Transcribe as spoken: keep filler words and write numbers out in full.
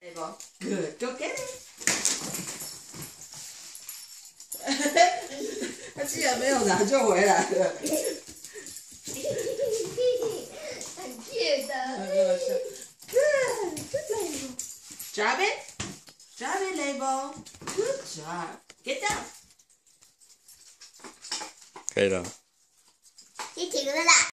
Laybel. Good. Go get it. 他既然没有拿就回来了。 很 cute 的。 Good. Good Laybel. Drop it. Drop it, Laybel. Good job. Get down. 可以了。 一起了啦。